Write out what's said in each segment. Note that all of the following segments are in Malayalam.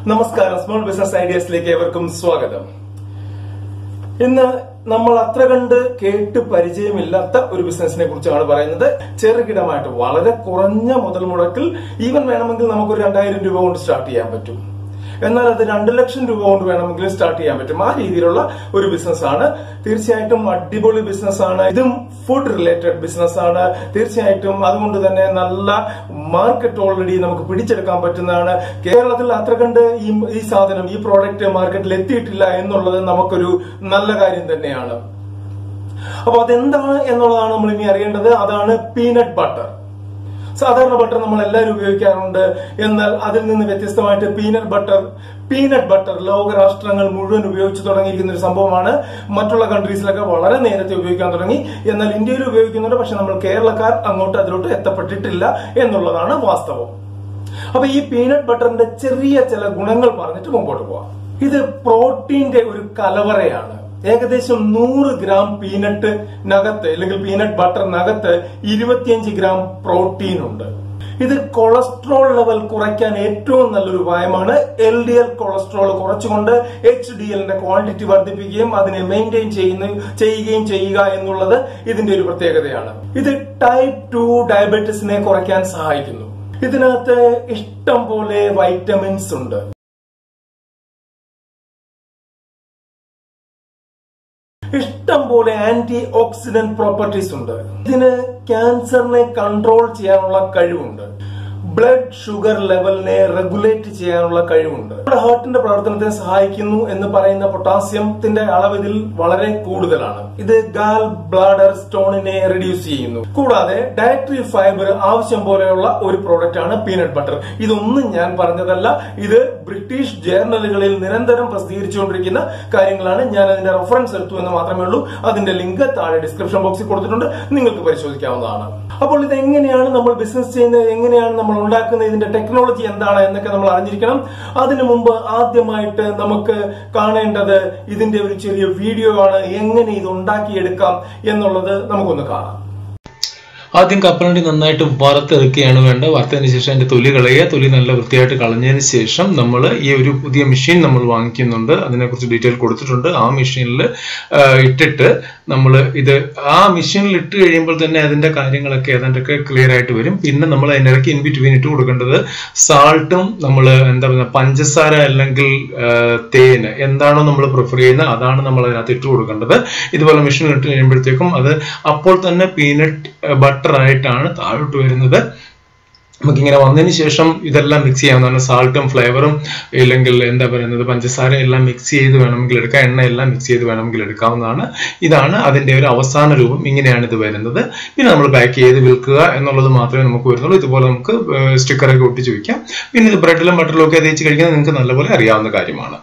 നമസ്കാരം, സ്മോൾ ബിസിനസ് ഐഡിയാസിലേക്ക് ഏവർക്കും സ്വാഗതം. ഇന്ന് നമ്മൾ അത്ര കണ്ട് കേട്ട് പരിചയമില്ലാത്ത ഒരു ബിസിനസിനെ കുറിച്ചാണ് പറയുന്നത്. ചെറുകിടമായിട്ട് വളരെ കുറഞ്ഞ മുതൽ മുടക്കിൽ ഈവൻ വേണമെങ്കിൽ നമുക്കൊരു 2000 രൂപ കൊണ്ട് സ്റ്റാർട്ട് ചെയ്യാൻ പറ്റും. എന്നാൽ അത് 2 ലക്ഷം രൂപ കൊണ്ട് വേണമെങ്കിൽ സ്റ്റാർട്ട് ചെയ്യാൻ പറ്റും. ആ രീതിയിലുള്ള ഒരു ബിസിനസ് ആണ്. തീർച്ചയായിട്ടും അടിപൊളി ബിസിനസ് ആണ്. ഇതും ഫുഡ് റിലേറ്റഡ് ബിസിനസ് ആണ്. തീർച്ചയായിട്ടും അതുകൊണ്ട് തന്നെ നല്ല മാർക്കറ്റ് ഓൾറെഡി നമുക്ക് പിടിച്ചെടുക്കാൻ പറ്റുന്നതാണ്. കേരളത്തിൽ അത്ര കണ്ട് ഈ സാധനം, ഈ പ്രോഡക്റ്റ് മാർക്കറ്റിൽ എത്തിയിട്ടില്ല എന്നുള്ളത് നമുക്കൊരു നല്ല കാര്യം തന്നെയാണ്. അപ്പൊ അതെന്താണ് എന്നുള്ളതാണ് നമ്മൾ ഇനി അറിയേണ്ടത്. അതാണ് പീനട്ട് ബട്ടർ. സാധാരണ ബട്ടർ നമ്മൾ എല്ലാവരും ഉപയോഗിക്കാറുണ്ട്. എന്നാൽ അതിൽ നിന്ന് വ്യത്യസ്തമായിട്ട് പീനട്ട് ബട്ടർ ലോകരാഷ്ട്രങ്ങൾ മുഴുവൻ ഉപയോഗിച്ചു തുടങ്ങിയിരിക്കുന്ന ഒരു സംഭവമാണ്. മറ്റുള്ള കൺട്രീസിലൊക്കെ വളരെ നേരത്തെ ഉപയോഗിക്കാൻ തുടങ്ങി. എന്നാൽ ഇന്ത്യയിൽ ഉപയോഗിക്കുന്നുണ്ട്. പക്ഷെ നമ്മൾ കേരളക്കാർ അങ്ങോട്ട് അതിലോട്ട് എത്തപ്പെട്ടിട്ടില്ല എന്നുള്ളതാണ് വാസ്തവം. അപ്പൊ ഈ പീനട്ട് ബട്ടറിന്റെ ചെറിയ ചില ഗുണങ്ങൾ പറഞ്ഞിട്ട് മുമ്പോട്ട് പോവാം. ഇത് പ്രോട്ടീന്റെ ഒരു കലവറയാണ്. ഏകദേശം 100 ഗ്രാം പീനട്ടിനകത്ത് അല്ലെങ്കിൽ പീനട്ട് ബട്ടറിനകത്ത് 25 ഗ്രാം പ്രോട്ടീൻ ഉണ്ട്. ഇത് കൊളസ്ട്രോൾ ലെവൽ കുറയ്ക്കാൻ ഏറ്റവും നല്ലൊരു ഉപായമാണ്. LDL കൊളസ്ട്രോൾ കുറച്ചുകൊണ്ട് HDLന്റെ ക്വാണ്ടിറ്റി വർദ്ധിപ്പിക്കുകയും അതിനെ മെയിൻറ്റെയിൻ ചെയ്യുകയും ചെയ്യുക എന്നുള്ളത് ഇതിന്റെ ഒരു പ്രത്യേകതയാണ്. ഇത് ടൈപ്പ് 2 ഡയബറ്റീസിനെ കുറയ്ക്കാൻ സഹായിക്കുന്നു. ഇതിനകത്ത് ഇഷ്ടം പോലെ വൈറ്റമിൻസ് ഉണ്ട്. ഇഷ്ടം പോലെ ആന്റി ഓക്സിഡന്റ് പ്രോപ്പർട്ടീസ് ഉണ്ട്. ഇതിന് ക്യാൻസറിനെ കൺട്രോൾ ചെയ്യാനുള്ള കഴിവുണ്ട്. ബ്ലഡ് ഷുഗർ ലെവലിനെ റെഗുലേറ്റ് ചെയ്യാനുള്ള കഴിവുണ്ട്. നമ്മുടെ ഹാർട്ടിന്റെ പ്രവർത്തനത്തെ സഹായിക്കുന്നു എന്ന് പറയുന്ന പൊട്ടാസ്യത്തിന്റെ അളവ് ഇതിൽ വളരെ കൂടുതലാണ്. ഇത് ഗാൽ ബ്ലാഡർ സ്റ്റോണിനെ റെഡ്യൂസ് ചെയ്യുന്നു. കൂടാതെ ഡയറ്ററി ഫൈബർ ആവശ്യം പോലെയുള്ള ഒരു പ്രോഡക്റ്റ് ആണ് പീനട്ട് ബട്ടർ. ഇതൊന്നും ഞാൻ പറഞ്ഞതല്ല. ഇത് ബ്രിട്ടീഷ് ജേർണലുകളിൽ നിരന്തരം പ്രസിദ്ധീകരിച്ചുകൊണ്ടിരിക്കുന്ന കാര്യങ്ങളാണ്. ഞാൻ അതിന്റെ റെഫറൻസ് എടുത്തു എന്ന് മാത്രമേ ഉള്ളൂ. അതിന്റെ ലിങ്ക് താഴെ ഡിസ്ക്രിപ്ഷൻ ബോക്സിൽ കൊടുത്തിട്ടുണ്ട്. നിങ്ങൾക്ക് പരിശോധിക്കാവുന്നതാണ്. അപ്പോൾ ഇത് എങ്ങനെയാണ് നമ്മൾ ബിസിനസ് ചെയ്യുന്നത്, എങ്ങനെയാണ് നമ്മൾ ഉണ്ടാക്കുന്നത്, ഇതിന്റെ ടെക്നോളജി എന്താണ് എന്നൊക്കെ നമ്മൾ അറിഞ്ഞിരിക്കണം. അതിനു മുമ്പ് ആദ്യമായിട്ട് നമുക്ക് കാണേണ്ടത് ഇതിന്റെ ഒരു ചെറിയ വീഡിയോ ആണ്. എങ്ങനെ ഇത് ഉണ്ടാക്കിയെടുക്കാം എന്നുള്ളത് നമുക്കൊന്ന് കാണാം. ആദ്യം കപ്പലണ്ടി നന്നായിട്ട് വറുത്തെടുക്കുകയാണ് വേണ്ടത്. വറുത്തതിന് ശേഷം അതിന്റെ തൊലി കളയുക. തൊലി നല്ല വൃത്തിയായിട്ട് കളഞ്ഞതിന് ശേഷം നമ്മൾ ഈ ഒരു പുതിയ മെഷീൻ നമ്മൾ വാങ്ങിക്കുന്നുണ്ട്. അതിനെക്കുറിച്ച് ഡീറ്റെയിൽ കൊടുത്തിട്ടുണ്ട്. ആ മെഷീനിൽ ഇട്ടിട്ട് നമ്മൾ ഇത് ആ മെഷീനിൽ ഇട്ട് കഴിയുമ്പോൾ തന്നെ അതിന്റെ കാര്യങ്ങളൊക്കെ ഏതാണ്ടൊക്കെ ക്ലിയർ ആയിട്ട് വരും. പിന്നെ നമ്മൾ അതിനിടയ്ക്ക് ഇൻ ബിറ്റ്വീൻ ഇട്ട് കൊടുക്കേണ്ടത് സാൾട്ടും നമ്മൾ എന്താ പറയുക പഞ്ചസാര അല്ലെങ്കിൽ തേന് എന്താണോ നമ്മൾ പ്രിഫർ ചെയ്യുന്നത് അതാണ് നമ്മൾ അതിനകത്ത് ഇട്ട് കൊടുക്കേണ്ടത്. ഇതുപോലെ മെഷീനിൽ ഇട്ട് കഴിയുമ്പോഴത്തേക്കും അത് അപ്പോൾ തന്നെ പീനട്ട് ബട്ടർ ആയിട്ടാണ് താഴോട്ട് വരുന്നത്. നമുക്കിങ്ങനെ വന്നതിന് ശേഷം ഇതെല്ലാം മിക്സ് ചെയ്യാവുന്നതാണ്. സാൾട്ടും ഫ്ലേവറും ഇല്ലെങ്കിൽ എന്താ പറയുന്നത് പഞ്ചസാര എല്ലാം മിക്സ് ചെയ്ത് വേണമെങ്കിൽ എടുക്കാം. എണ്ണ എല്ലാം മിക്സ് ചെയ്ത് വേണമെങ്കിൽ എടുക്കാവുന്നതാണ്. ഇതാണ് അതിന്റെ ഒരു അവസാന രൂപം. ഇങ്ങനെയാണ് ഇത് വരുന്നത്. പിന്നെ നമ്മൾ പാക്ക് ചെയ്ത് വിൽക്കുക എന്നുള്ളത് മാത്രമേ നമുക്ക് വരുന്നുള്ളൂ. ഇതുപോലെ നമുക്ക് സ്റ്റിക്കറൊക്കെ ഒട്ടിച്ച് വയ്ക്കാം. പിന്നെ ഇത് ബ്രെഡിലും ബട്ടറിലും ഒക്കെ തേച്ച് കഴിക്കുന്നത് നിങ്ങൾക്ക് നല്ലപോലെ അറിയാവുന്ന കാര്യമാണ്.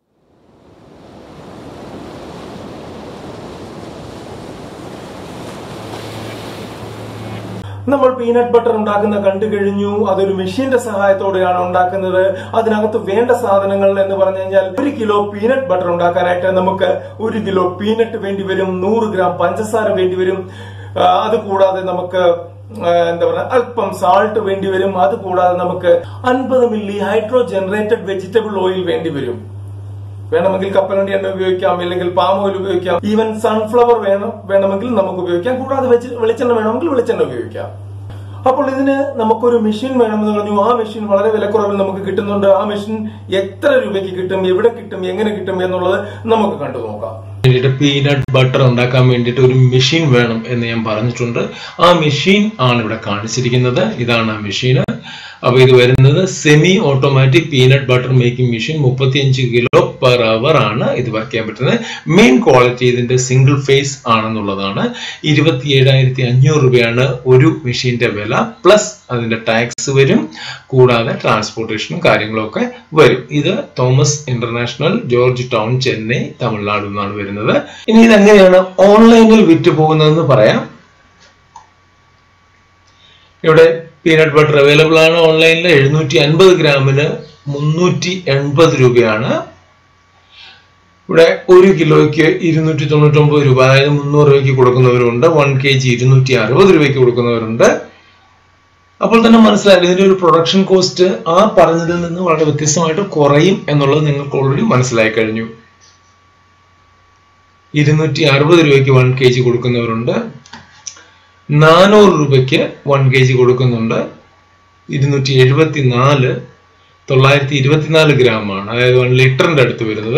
നമ്മൾ പീനട്ട് ബട്ടർ ഉണ്ടാക്കുന്ന കണ്ടു കഴിഞ്ഞു. അതൊരു മെഷീന്റെ സഹായത്തോടെയാണ് ഉണ്ടാക്കുന്നത്. അതിനകത്ത് വേണ്ട സാധനങ്ങൾ എന്ന് പറഞ്ഞു കഴിഞ്ഞാൽ 1 കിലോ പീനട്ട് ബട്ടർ ഉണ്ടാക്കാനായിട്ട് നമുക്ക് 1 കിലോ പീനട്ട് വേണ്ടി വരും. 100 ഗ്രാം പഞ്ചസാര വേണ്ടി വരും. അതുകൂടാതെ നമുക്ക് എന്താ പറയുക അല്പം സാൾട്ട് വേണ്ടി വരും. അതുകൂടാതെ നമുക്ക് 50 milli hydro generated vegetable oil വേണ്ടി വരും. വേണമെങ്കിൽ കപ്പലണ്ടി എണ്ണ ഉപയോഗിക്കാം, അല്ലെങ്കിൽ പാം ഓയിൽ ഉപയോഗിക്കാം. ഈവൻ സൺഫ്ലവർ വേണമെങ്കിൽ നമുക്ക് ഉപയോഗിക്കാം. കൂടാതെ വെളിച്ചെണ്ണ വേണമെങ്കിൽ വെളിച്ചെണ്ണ ഉപയോഗിക്കാം. അപ്പോൾ ഇതിന് നമുക്കൊരു മെഷീൻ വേണമെന്ന് പറഞ്ഞു. ആ മെഷീൻ വളരെ വിലക്കുറവിൽ നമുക്ക് കിട്ടുന്നുണ്ട്. ആ മെഷീൻ എത്ര രൂപയ്ക്ക് കിട്ടും, എവിടെ കിട്ടും, എങ്ങനെ കിട്ടും എന്നുള്ളത് നമുക്ക് കണ്ടു നോക്കാം. പീനട്ട് ബട്ടർ ഉണ്ടാക്കാൻ വേണ്ടിയിട്ട് ഒരു മെഷീൻ വേണം എന്ന് ഞാൻ പറഞ്ഞിട്ടുണ്ട്. ആ മെഷീൻ ആണ് ഇവിടെ കാണിച്ചിരിക്കുന്നത്. ഇതാണ് ആ മെഷീൻ. അപ്പൊ ഇത് വരുന്നത് semi automatic peanut butter making machine. 35 kilo per hour ആണ് ഇത് വർക്ക് ചെയ്യാൻ പറ്റുന്നത്. മെയിൻ ക്വാളിറ്റി ഇതിന്റെ സിംഗിൾ ഫേസ് ആണെന്നുള്ളതാണ്. 27,500 രൂപയാണ് ഒരു മെഷീന്റെ വില. പ്ലസ് അതിന്റെ ടാക്സ് വരും. കൂടാതെ ട്രാൻസ്പോർട്ടേഷനും കാര്യങ്ങളും ഒക്കെ വരും. ഇത് തോമസ് ഇന്റർനാഷണൽ, ജോർജ് ടൗൺ, ചെന്നൈ, തമിഴ്നാട് എന്നാണ് വരുന്നത്. ഇനി ഇതെങ്ങനെയാണ് ഓൺലൈനിൽ വിറ്റ് പോകുന്നതെന്ന് പറയാം. ഇവിടെ പീനട്ട് ബട്ടർ അവൈലബിൾ ആണ് ഓൺലൈനിൽ. 750 ഗ്രാമിന് 380 രൂപയാണ്. ഇവിടെ 1 കിലോയ്ക്ക് 299 രൂപ, അതായത് 300 രൂപയ്ക്ക് കൊടുക്കുന്നവരുണ്ട്. 1 kg 260 രൂപയ്ക്ക് കൊടുക്കുന്നവരുണ്ട്. അപ്പോൾ തന്നെ മനസ്സിലായില്ല ഇതിന്റെ ഒരു പ്രൊഡക്ഷൻ കോസ്റ്റ് ആ പറഞ്ഞതിൽ നിന്ന് വളരെ വ്യത്യസ്തമായിട്ട് കുറയും എന്നുള്ളത് നിങ്ങൾക്ക് ഓൾറെഡി മനസ്സിലായി കഴിഞ്ഞു. 260 രൂപയ്ക്ക് 1 kg കൊടുക്കുന്നവരുണ്ട്, 400 രൂപയ്ക്ക് 1 kg കൊടുക്കുന്നുണ്ട്. 274 924 ഗ്രാമാണ്, അതായത് 1 ലിറ്ററിന്റെ അടുത്ത് വരുന്നത്.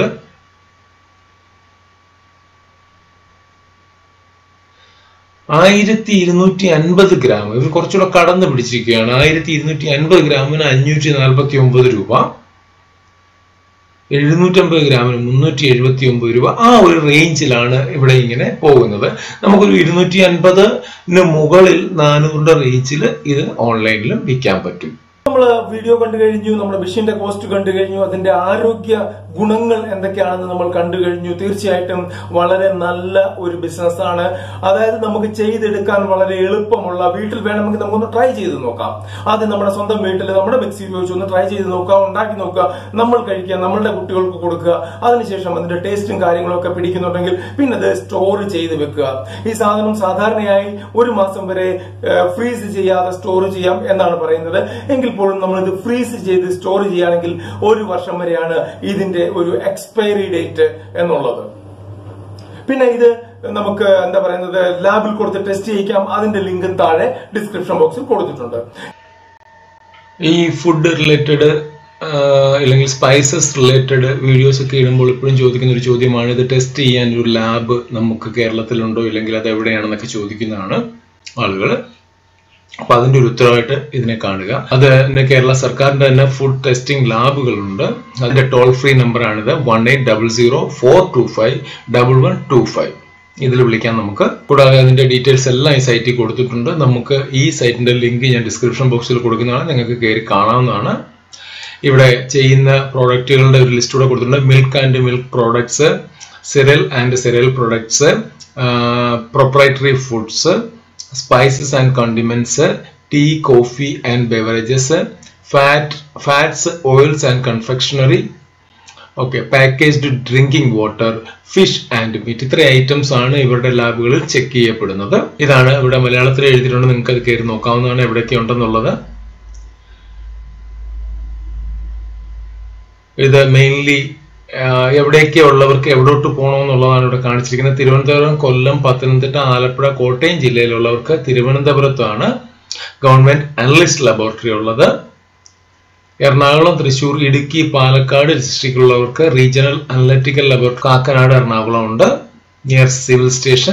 1250 ഗ്രാം, ഇവർ കുറച്ചുകൂടെ കടന്നു പിടിച്ചിരിക്കുകയാണ്. 1250 ഗ്രാമിന് 549 രൂപ, 750 ഗ്രാമിന് 379 രൂപ. ആ ഒരു റേഞ്ചിലാണ് ഇവിടെ ഇങ്ങനെ പോകുന്നത്. നമുക്കൊരു 250 മുകളിൽ 400 റേഞ്ചിൽ ഇത് ഓൺലൈനിലും വിൽക്കാൻ പറ്റും. നമ്മൾ വീഡിയോ കണ്ടു കഴിഞ്ഞു, നമ്മുടെ മെഷീന്റെ കോസ്റ്റ് കണ്ടു കഴിഞ്ഞു, അതിന്റെ ആരോഗ്യ ഗുണങ്ങൾ എന്തൊക്കെയാണെന്ന് നമ്മൾ കണ്ടു കഴിഞ്ഞു. തീർച്ചയായിട്ടും വളരെ നല്ല ഒരു ബിസിനസ് ആണ്. അതായത് നമുക്ക് ചെയ്തെടുക്കാൻ വളരെ എളുപ്പമുള്ള, വീട്ടിൽ വേണമെങ്കിൽ നമുക്കൊന്ന് ട്രൈ ചെയ്ത് നോക്കാം. ആദ്യം നമ്മുടെ സ്വന്തം വീട്ടിൽ നമ്മുടെ മിക്സി ഉപയോഗിച്ച് ഒന്ന് ട്രൈ ചെയ്ത് നോക്കുക, ഉണ്ടാക്കി നോക്കുക, നമ്മൾ കഴിക്കുക, നമ്മളുടെ കുട്ടികൾക്ക് കൊടുക്കുക. അതിനുശേഷം അതിന്റെ ടേസ്റ്റും കാര്യങ്ങളും ഒക്കെ പിടിക്കുന്നുണ്ടെങ്കിൽ പിന്നെ അത് സ്റ്റോർ ചെയ്ത് വെക്കുക. ഈ സാധനം സാധാരണയായി 1 മാസം വരെ ഫ്രീസ് ചെയ്യാതെ സ്റ്റോർ ചെയ്യാം എന്നാണ് പറയുന്നത്. എങ്കിൽ പോലും നമ്മൾ ഇത് ഫ്രീസ് ചെയ്ത് സ്റ്റോർ ചെയ്യുകയാണെങ്കിൽ 1 വർഷം വരെയാണ് ഇതിന്റെ ഒരു എക്സ്പയറി ഡേറ്റ് എന്നുള്ളത്. പിന്നെ ഇത് നമുക്ക് എന്താ പറയുന്നത്, ലാബിൽ കൊടുത്ത് ടെസ്റ്റ് ചെയ്യിക്കാം. അതിന്റെ ലിങ്ക് താഴെ ഡിസ്ക്രിപ്ഷൻ ബോക്സിൽ കൊടുത്തിട്ടുണ്ട്. ഈ ഫുഡ് റിലേറ്റഡ് അല്ലെങ്കിൽ സ്പൈസസ് റിലേറ്റഡ് വീഡിയോസ് ഒക്കെ ഇടുമ്പോൾ എപ്പോഴും ചോദിക്കുന്ന ഒരു ചോദ്യമാണ്, ഇത് ടെസ്റ്റ് ചെയ്യാൻ ഒരു ലാബ് നമുക്ക് കേരളത്തിലുണ്ടോ, ഇല്ലെങ്കിൽ അത് എവിടെയാണെന്നൊക്കെ ചോദിക്കുന്നതാണ് ആളുകൾ. അപ്പൊ അതിന്റെ ഒരു ഉത്തരവായിട്ട് ഇതിനെ കാണുക. അത് കേരള സർക്കാരിന്റെ തന്നെ ഫുഡ് ടെസ്റ്റിംഗ് ലാബുകളുണ്ട്. അതിന്റെ ടോൾ ഫ്രീ നമ്പറാണിത്, 1800-425-1125. ഇതിൽ വിളിക്കാൻ നമുക്ക്. കൂടാതെ അതിന്റെ ഡീറ്റെയിൽസ് എല്ലാം ഈ സൈറ്റിൽ കൊടുത്തിട്ടുണ്ട്. നമുക്ക് ഈ സൈറ്റിന്റെ ലിങ്ക് ഞാൻ ഡിസ്ക്രിപ്ഷൻ ബോക്സിൽ കൊടുക്കുന്നതാണ്, നിങ്ങൾക്ക് കയറി കാണാവുന്നതാണ്. ഇവിടെ ചെയ്യുന്ന പ്രോഡക്റ്റുകളുടെ ഒരു ലിസ്റ്റ് കൂടെ കൊടുത്തിട്ടുണ്ട്. Milk and milk products, cereal and cereal products, proprietary foods, spices and condiments, tea, coffee and beverages, fats, oils and confectionery, okay, packaged drinking water, fish and meat. ഇത്ര ഐറ്റംസ് ആണ് ഇവരുടെ ലാബുകളിൽ ചെക്ക് ചെയ്യപ്പെടുന്നത്. ഇതാണ് ഇവിടെ മലയാളത്തിൽ എഴുതിയിട്ടുണ്ട്, നിങ്ങൾക്ക് അത് കയറി നോക്കാവുന്നതാണ് എവിടെയൊക്കെ ഉണ്ടെന്നുള്ളത്. ഇത് മെയിൻലി എവിടെയൊക്കെ ഉള്ളവർക്ക് എവിടോട്ട് പോകണമെന്നുള്ളതാണ് ഇവിടെ കാണിച്ചിരിക്കുന്നത്. തിരുവനന്തപുരം, കൊല്ലം, പത്തനംതിട്ട, ആലപ്പുഴ, കോട്ടയം ജില്ലയിലുള്ളവർക്ക് തിരുവനന്തപുരത്താണ് ഗവൺമെന്റ് അനലിസ്റ്റ് ലബോറട്ടറി ഉള്ളത്. എറണാകുളം, തൃശ്ശൂർ, ഇടുക്കി, പാലക്കാട് ഡിസ്ട്രിക്റ്റിലുള്ളവർക്ക് regional analytical laboratory Kakkanad, Ernakulam ഉണ്ട്, നിയർ സിവിൽ സ്റ്റേഷൻ.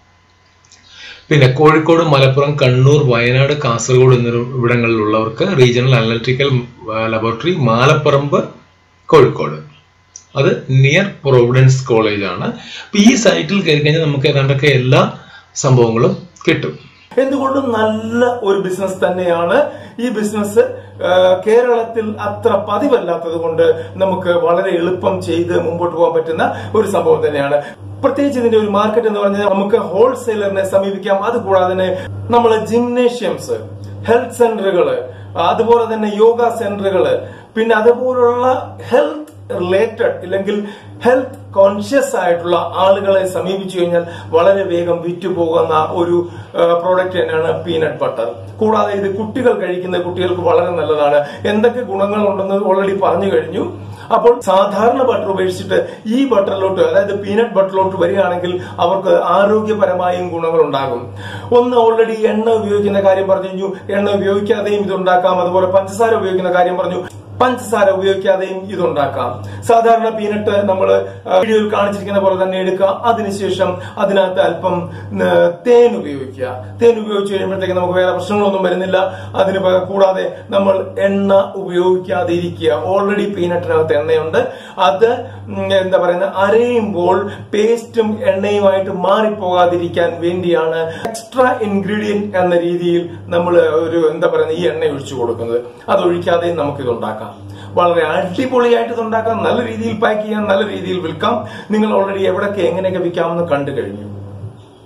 പിന്നെ കോഴിക്കോട്, മലപ്പുറം, കണ്ണൂർ, വയനാട്, കാസർഗോഡ് എന്നിവിടങ്ങളിലുള്ളവർക്ക് regional analytical laboratory Malaparamba, Kozhikode. അത് നിയർ പ്രൊവിഡൻസ് കോളേജ് ആണ്. അപ്പൊ ഈ സൈറ്റിൽ കയറി കഴിഞ്ഞാൽ നമുക്ക് ഏതാണ്ടൊക്കെ എല്ലാ സംഭവങ്ങളും കിട്ടും. എന്തുകൊണ്ടും നല്ല ഒരു ബിസിനസ് തന്നെയാണ് ഈ ബിസിനസ്. കേരളത്തിൽ അത്ര പതിവല്ലാത്തത് കൊണ്ട് നമുക്ക് വളരെ എളുപ്പം ചെയ്ത് മുമ്പോട്ട് പോകാൻ പറ്റുന്ന ഒരു സംഭവം തന്നെയാണ്. പ്രത്യേകിച്ച് ഇതിന്റെ ഒരു മാർക്കറ്റ് എന്ന് പറഞ്ഞാൽ നമുക്ക് ഹോൾസെയിലറിനെ സമീപിക്കാം. അതുകൂടാതെ തന്നെ നമ്മളെ ജിംനേഷ്യംസ്, ഹെൽത്ത് സെന്ററുകള്, അതുപോലെ തന്നെ യോഗ സെന്ററുകള്, പിന്നെ അതുപോലുള്ള ഹെൽത്ത് റിലേറ്റഡ് ഇല്ലെങ്കിൽ ഹെൽത്ത് കോൺഷ്യസ് ആയിട്ടുള്ള ആളുകളെ സമീപിച്ചു കഴിഞ്ഞാൽ വളരെ വേഗം വിറ്റുപോകുന്ന ഒരു പ്രോഡക്റ്റ് തന്നെയാണ് പീനട്ട് ബട്ടർ. കൂടാതെ ഇത് കുട്ടികൾ കഴിക്കുന്ന കുട്ടികൾക്ക് വളരെ നല്ലതാണ്. എന്തൊക്കെ ഗുണങ്ങളുണ്ടെന്ന് ഓൾറെഡി പറഞ്ഞു കഴിഞ്ഞു. അപ്പോൾ സാധാരണ ബട്ടർ ഉപേക്ഷിച്ചിട്ട് ഈ ബട്ടറിലോട്ട്, അതായത് പീനട്ട് ബട്ടറിലോട്ട് വരികയാണെങ്കിൽ അവർക്ക് ആരോഗ്യപരമായും ഗുണങ്ങൾ ഉണ്ടാകും. ഒന്ന്, ഓൾറെഡി എണ്ണ ഉപയോഗിക്കുന്ന കാര്യം പറഞ്ഞു കഴിഞ്ഞു. എണ്ണ ഉപയോഗിക്കാതെയും ഇതുണ്ടാക്കാം. അതുപോലെ പഞ്ചസാര ഉപയോഗിക്കുന്ന കാര്യം പറഞ്ഞു. പഞ്ചസാര ഉപയോഗിക്കാതെയും ഇതുണ്ടാക്കാം. സാധാരണ പീനട്ട് നമ്മൾ വീഡിയോയിൽ കാണിച്ചിരിക്കുന്ന പോലെ തന്നെ എടുക്കുക. അതിനുശേഷം അതിനകത്ത് അല്പം തേൻ ഉപയോഗിക്കുക. തേൻ ഉപയോഗിച്ച് കഴിയുമ്പോഴത്തേക്ക് നമുക്ക് വേറെ പ്രശ്നങ്ങളൊന്നും വരുന്നില്ല. അതിന് കൂടാതെ നമ്മൾ എണ്ണ ഉപയോഗിക്കാതെ ഇരിക്കുക. ഓൾറെഡി പീനട്ടിനകത്ത് എണ്ണയുണ്ട്. അത് എന്താ പറയുന്നത്, അരയുമ്പോൾ പേസ്റ്റും എണ്ണയുമായിട്ട് മാറിപ്പോകാതിരിക്കാൻ വേണ്ടിയാണ് എക്സ്ട്രാ ഇൻഗ്രീഡിയന്റ് എന്ന രീതിയിൽ നമ്മൾ ഒരു എന്താ പറയുന്നത് ഈ എണ്ണ ഒഴിച്ചു കൊടുക്കുന്നത്. അത് ഒഴിക്കാതെയും നമുക്കിത് ഉണ്ടാക്കാം. വളരെ അടിപൊളിയായിട്ട് ഇതുണ്ടാക്കാം. നല്ല രീതിയിൽ പാക്ക് ചെയ്യാം, നല്ല രീതിയിൽ വിൽക്കാം. നിങ്ങൾ ഓൾറെഡി എവിടെയൊക്കെ എങ്ങനെയൊക്കെ വിൽക്കാമെന്ന് കണ്ടു കഴിഞ്ഞു.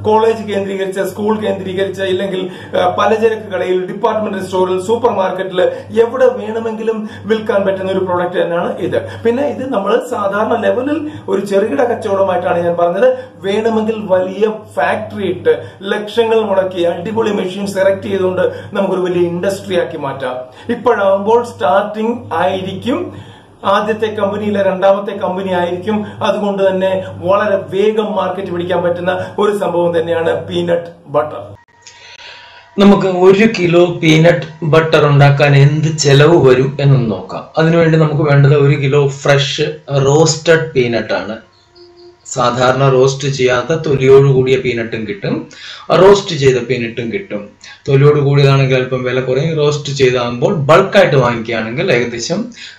കോളേജ് കേന്ദ്രീകരിച്ച്, സ്കൂൾ കേന്ദ്രീകരിച്ച്, ഇല്ലെങ്കിൽ പലചരക്ക് കടയിൽ, ഡിപ്പാർട്ട്മെന്റൽ സ്റ്റോറിൽ, സൂപ്പർ മാർക്കറ്റിൽ എവിടെ വേണമെങ്കിലും വിൽക്കാൻ പറ്റുന്ന ഒരു പ്രോഡക്റ്റ് തന്നെയാണ് ഇത്. പിന്നെ ഇത് നമ്മൾ സാധാരണ ലെവലിൽ ഒരു ചെറുകിട കച്ചവടമായിട്ടാണ് ഞാൻ പറഞ്ഞത്. വേണമെങ്കിൽ വലിയ ഫാക്ടറി ഇട്ട് ലക്ഷങ്ങൾ മുടക്കി അടിപൊളി മെഷീൻസ് സെലക്ട് ചെയ്തുകൊണ്ട് നമുക്കൊരു വലിയ ഇൻഡസ്ട്രി ആക്കി മാറ്റാം. ഇപ്പോഴാകുമ്പോൾ സ്റ്റാർട്ടിംഗ് ആയിരിക്കും, ആദ്യത്തെ കമ്പനിയിലെ രണ്ടാമത്തെ കമ്പനി ആയിരിക്കും. അതുകൊണ്ട് തന്നെ വളരെ വേഗം മാർക്കറ്റ് പിടിക്കാൻ പറ്റുന്ന ഒരു സംഭവം തന്നെയാണ് പീനട്ട് ബട്ടർ. നമുക്ക് 1 കിലോ പീനട്ട് ബട്ടർ ഉണ്ടാക്കാൻ എന്ത് ചെലവ് വരും എന്നൊന്ന് നോക്കാം. അതിനുവേണ്ടി നമുക്ക് വേണ്ടത് 1 കിലോ ഫ്രഷ് റോസ്റ്റഡ് പീനട്ട് ആണ്. സാധാരണ റോസ്റ്റ് ചെയ്യാത്ത തൊലിയോട് കൂടിയ പീനട്ടും കിട്ടും, റോസ്റ്റ് ചെയ്ത പീനട്ടും കിട്ടും. തൊലിയോട് കൂടിയതാണെങ്കിൽ അല്പം വില കുറയും. റോസ്റ്റ് ചെയ്താകുമ്പോൾ ബൾക്കായിട്ട് വാങ്ങിക്കുകയാണെങ്കിൽ ഏകദേശം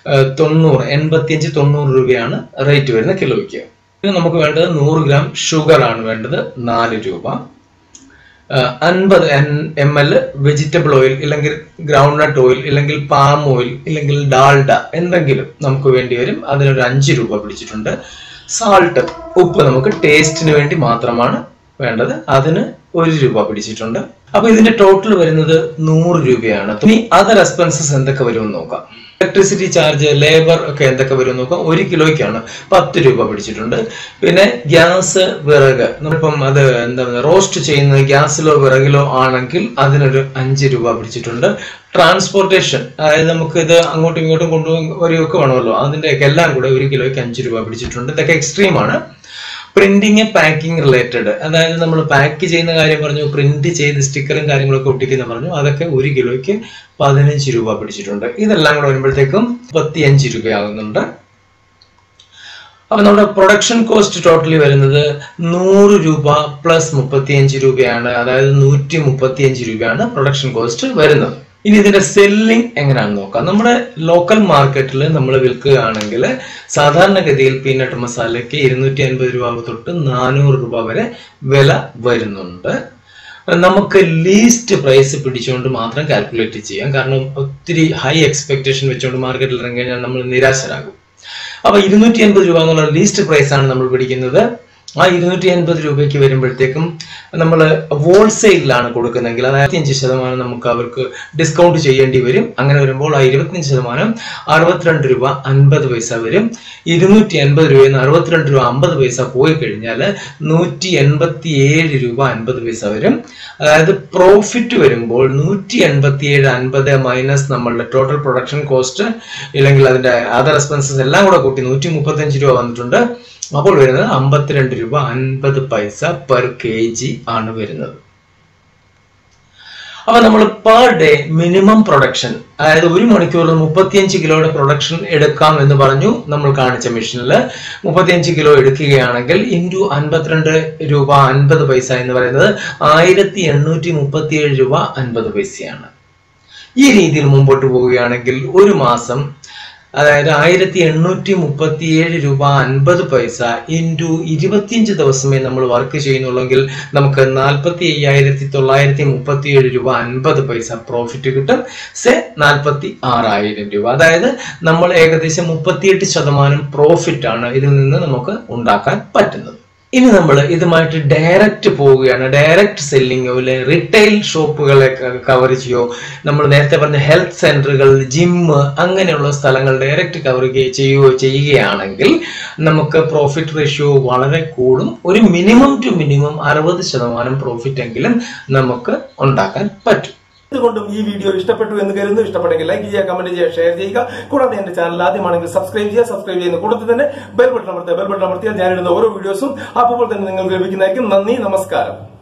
85-90 രൂപയാണ് റേറ്റ് വരുന്ന കിലോയ്ക്ക്. ഇത് നമുക്ക് വേണ്ടത് 100 ഗ്രാം ഷുഗർ ആണ് വേണ്ടത്, 4 രൂപ. 50 ml വെജിറ്റബിൾ ഓയിൽ, ഇല്ലെങ്കിൽ ഗ്രൗണ്ട്നട്ട് ഓയിൽ, ഇല്ലെങ്കിൽ പാം ഓയിൽ, ഇല്ലെങ്കിൽ ഡാൽഡ എന്തെങ്കിലും നമുക്ക് വേണ്ടി വരും. അതിനൊരു 5 രൂപ പിടിച്ചിട്ടുണ്ട്. സാൾട്ട്, ഉപ്പ് നമുക്ക് ടേസ്റ്റിന് വേണ്ടി മാത്രമാണ് വേണ്ടത്, അതിന് 1 രൂപ പിടിച്ചിട്ടുണ്ട്. അപ്പൊ ഇതിന്റെ ടോട്ടൽ വരുന്നത് 100 രൂപയാണ്. ഇനി അതർ എക്സ്പെൻസസ് എന്തൊക്കെ വരുമെന്ന് നോക്കാം. ഇലക്ട്രിസിറ്റി ചാർജ്, ലേബർ ഒക്കെ എന്തൊക്കെ വരും നോക്കാം. 1 കിലോയ്ക്കാണ് 10 രൂപ പിടിച്ചിട്ടുണ്ട്. പിന്നെ ഗ്യാസ്, വിറക്, നമ്മളിപ്പം അത് എന്താ റോസ്റ്റ് ചെയ്യുന്നത് ഗ്യാസിലോ വിറകിലോ ആണെങ്കിൽ അതിനൊരു 5 രൂപ പിടിച്ചിട്ടുണ്ട്. ട്രാൻസ്പോർട്ടേഷൻ, അതായത് നമുക്ക് ഇത് അങ്ങോട്ടും ഇങ്ങോട്ടും കൊണ്ടുവരികയൊക്കെ വേണമല്ലോ, അതിന്റെയൊക്കെ എല്ലാം കൂടെ 1 കിലോയ്ക്ക് 5 രൂപ പിടിച്ചിട്ടുണ്ട്. ഇതൊക്കെ എക്സ്ട്രീം ആണ്. പ്രിന്റിങ്, പാക്കിംഗ് റിലേറ്റഡ്, അതായത് നമ്മൾ പാക്ക് ചെയ്യുന്ന കാര്യം പറഞ്ഞു, പ്രിന്റ് ചെയ്ത് സ്റ്റിക്കറും കാര്യങ്ങളൊക്കെ ഒട്ടിക്കുന്ന പറഞ്ഞു, അതൊക്കെ 1 കിലോയ്ക്ക് 15 രൂപ പിടിച്ചിട്ടുണ്ട്. ഇതെല്ലാം കൂടെ വരുമ്പോഴത്തേക്കും 35 രൂപയാകുന്നുണ്ട്. അപ്പൊ നമ്മുടെ പ്രൊഡക്ഷൻ കോസ്റ്റ് ടോട്ടലി വരുന്നത് 100 രൂപ പ്ലസ് 35 രൂപയാണ്. അതായത് 135 രൂപയാണ് പ്രൊഡക്ഷൻ കോസ്റ്റ് വരുന്നത്. ഇനി ഇതിന്റെ സെല്ലിംഗ് എങ്ങനെയാണെന്ന് നോക്കാം. നമ്മുടെ ലോക്കൽ മാർക്കറ്റിൽ നമ്മൾ വിൽക്കുകയാണെങ്കിൽ സാധാരണഗതിയിൽ പീനട്ട് മസാലയ്ക്ക് 250 രൂപ തൊട്ട് 400 രൂപ വരെ വില വരുന്നുണ്ട്. നമുക്ക് ലീസ്റ്റ് പ്രൈസ് പിടിച്ചുകൊണ്ട് മാത്രം കാൽക്കുലേറ്റ് ചെയ്യാം. കാരണം ഒത്തിരി ഹൈ എക്സ്പെക്ടേഷൻ വെച്ചുകൊണ്ട് മാർക്കറ്റിൽ ഇറങ്ങി കഴിഞ്ഞാൽ നമ്മൾ നിരാശരാകും. അപ്പൊ 280 രൂപ എന്നുള്ള ലീസ്റ്റ് പ്രൈസ് ആണ് നമ്മൾ പിടിക്കുന്നത്. ആ 280 രൂപയ്ക്ക് വരുമ്പോഴത്തേക്കും നമ്മൾ ഹോൾസെയിലാണ് കൊടുക്കുന്നെങ്കിൽ അതായത് 25% നമുക്ക് അവർക്ക് ഡിസ്കൗണ്ട് ചെയ്യേണ്ടി വരും. അങ്ങനെ വരുമ്പോൾ ആ 25% 62 രൂപ 50 പൈസ വരും. 280 രൂപയിൽ നിന്ന് 62 രൂപ 50 പൈസ പോയി കഴിഞ്ഞാൽ 187 രൂപ 50 പൈസ വരും. അതായത് പ്രോഫിറ്റ് വരുമ്പോൾ 187.50 മൈനസ് നമ്മളുടെ ടോട്ടൽ പ്രൊഡക്ഷൻ കോസ്റ്റ്, ഇല്ലെങ്കിൽ അതിന്റെ അതർ എക്സ്പെൻസസ് എല്ലാം കൂടെ കൂട്ടി 135 രൂപ വന്നിട്ടുണ്ട്. അപ്പോൾ വരുന്നത് 52 രൂപ 50 പൈസ പെർ kg ആണ് വരുന്നത്. അപ്പൊ നമ്മൾ പെർ ഡേ മിനിമം പ്രൊഡക്ഷൻ, അതായത് 1 മണിക്കൂറിൽ 35 കിലോയുടെ പ്രൊഡക്ഷൻ എടുക്കാം എന്ന് പറഞ്ഞു നമ്മൾ കാണിച്ച മെഷീനിൽ. 35 കിലോ എടുക്കുകയാണെങ്കിൽ ഇൻറ്റു 52 രൂപ 50 പൈസ എന്ന് പറയുന്നത് 1837 രൂപ 50 പൈസയാണ്. ഈ രീതിയിൽ മുമ്പോട്ട് പോവുകയാണെങ്കിൽ ഒരു മാസം, അതായത് 1837 രൂപ 50 പൈസ ഇൻറ്റു 25 ദിവസമേ നമ്മൾ വർക്ക് ചെയ്യുന്നുള്ളെങ്കിൽ നമുക്ക് 45,937 രൂപ 50 പൈസ പ്രോഫിറ്റ് കിട്ടും. 46,000 രൂപ. അതായത് നമ്മൾ ഏകദേശം 38% പ്രോഫിറ്റ് ആണ് ഇതിൽ നിന്ന് നമുക്ക് ഉണ്ടാക്കാൻ പറ്റുന്നത്. ഇനി നമ്മൾ ഇതുമായിട്ട് ഡയറക്റ്റ് പോവുകയാണ്. ഡയറക്റ്റ് സെല്ലിങ്ങോ അല്ലെ റീറ്റെയിൽ ഷോപ്പുകളെ കവർ ചെയ്യോ, നമ്മൾ നേരത്തെ പറഞ്ഞ ഹെൽത്ത് സെന്ററുകൾ, ജിമ്മ്, അങ്ങനെയുള്ള സ്ഥലങ്ങൾ ഡയറക്റ്റ് കവർ ചെയ്യുകയാണെങ്കിൽ നമുക്ക് പ്രോഫിറ്റ് റേഷ്യോ വളരെ കൂടും. ഒരു മിനിമം ടു മിനിമം 60% പ്രോഫിറ്റ് എങ്കിലും നമുക്ക് ഉണ്ടാക്കാൻ പറ്റും. അതുകൊണ്ടും ഈ വീഡിയോ ഇഷ്ടപ്പെട്ടു എന്ന് കരുതുന്നു. ഇഷ്ടപ്പെട്ടെങ്കിൽ ലൈക്ക് ചെയ്യുക, കമന്റ് ചെയ്യുക, ഷെയർ ചെയ്യുക. കൂടാതെ എന്റെ ചാനൽ ആദ്യമാണെങ്കിൽ സബ്സ്ക്രൈബ് ചെയ്യുക. സബ്സ്ക്രൈബ് ചെയ്യുന്ന കൂട്ടത്തിൽ തന്നെ ബെൽ ബട്ടൺ അമർത്തിയാൽ ഞാനിടുന്ന ഓരോ വീഡിയോസും അപ്പോൾ തന്നെ നിങ്ങൾക്ക് ലഭിക്കുന്നതായിരിക്കും. നന്ദി, നമസ്കാരം.